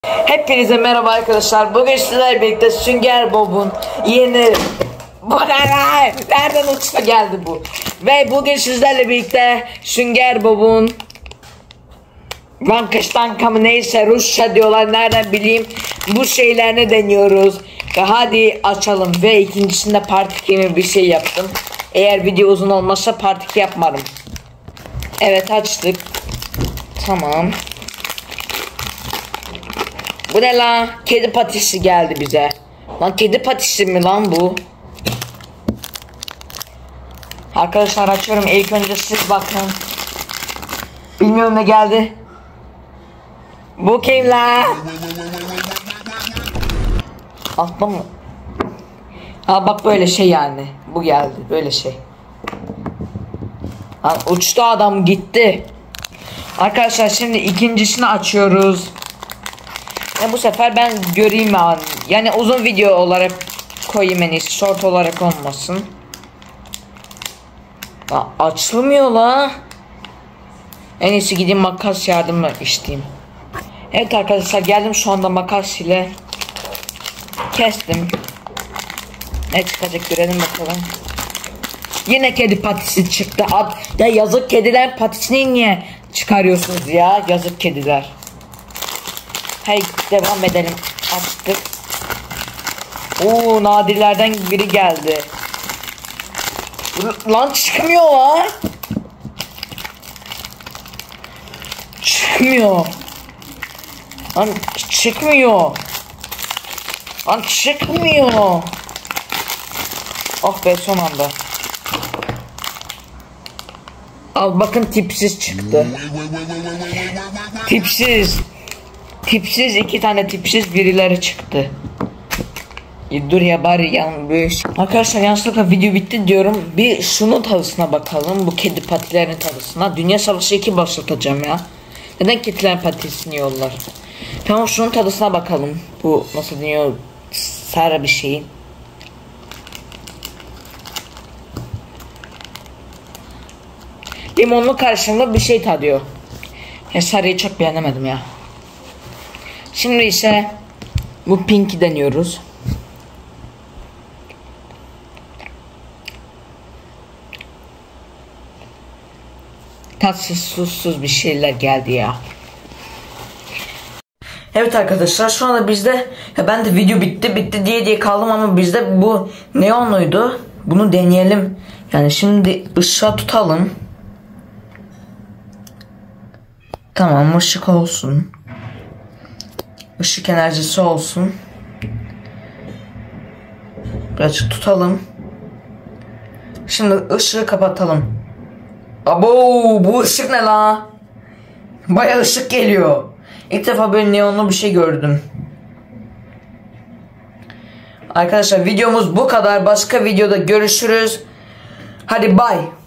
Hepinize merhaba arkadaşlar. Bugün sizlerle birlikte Sünger Bob'un yeni... Nereden uçtu geldi bu? Ve bugün sizlerle birlikte Sünger Bob'un Frankenstein mı neyse Rusça diyorlar, nereden bileyim, bu şeylerini deniyoruz. Ve hadi açalım. Ve ikincisinde part 2 gibi bir şey yaptım. Eğer video uzun olmazsa part 2 yapmadım. Evet, açtık. Tamam. Bu ne lan? Kedi patisi geldi bize. Lan kedi patisi mi lan bu? Arkadaşlar açıyorum. İlk önce siz bakın. Bilmiyorum ne geldi. Bu kim lan? Altta mı? Ha bak, böyle şey yani. Bu geldi böyle şey. Ha, uçtu adam, gitti. Arkadaşlar şimdi ikincisini açıyoruz. Bu sefer ben göreyim yani. Yani uzun video olarak koyayım, en iyisi short olarak olmasın. Açılmıyor la. En iyisi gideyim makas yardımı isteyeyim. Evet arkadaşlar, geldim şu anda makas ile kestim. Ne çıkacak görelim bakalım. Yine kedi patisi çıktı. Ya yazık kediler patisini niye çıkarıyorsunuz ya, yazık kediler. Hey, devam edelim. Attık. Oo, nadirlerden biri geldi. Lan çıkmıyor lan. Çıkmıyor. Lan çıkmıyor. Lan çıkmıyor. Oh be, son anda. Al bakın, tipsiz çıktı. Tipsiz. Tipsiz, iki tane tipsiz birileri çıktı. Dur ya, bari arkadaşlar yanlışlıkla video bitti diyorum. Bir şunun tadısına bakalım, bu kedi patilerin tadısına. Dünya Savaşı 2 başlatacağım ya. Neden kediler patisini yiyorlar? Tamam, şunun tadısına bakalım. Bu nasıl deniyor, sarı bir şey. Limonlu karışımlı bir şey tadıyor. Ya sarıyı çok beğenemedim ya. Şimdi ise bu pinki deniyoruz. Tatsız tuzsuz bir şeyler geldi ya. Evet arkadaşlar, şu anda bizde ben de video bitti diye kaldım ama bizde bu neonluydu. Bunu deneyelim. Yani şimdi ışığa tutalım. Tamam, ışık olsun. Işık enerjisi olsun. Birazcık tutalım. Şimdi ışığı kapatalım. Abo, bu ışık ne la? Bayağı ışık geliyor. İlk defa böyle neonlu bir şey gördüm. Arkadaşlar videomuz bu kadar. Başka videoda görüşürüz. Hadi bye.